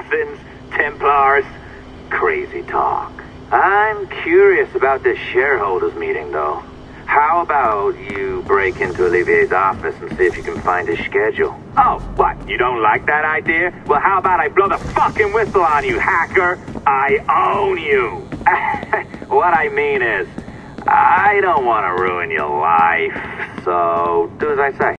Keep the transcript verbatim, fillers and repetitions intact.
assassins, Templars. Crazy talk. I'm curious about this shareholders meeting, though. How about you break into Olivier's office and see if you can find his schedule? Oh, what? You don't like that idea? Well, how about I blow the fucking whistle on you, hacker? I own you. What I mean is, I don't want to ruin your life, so do as I say.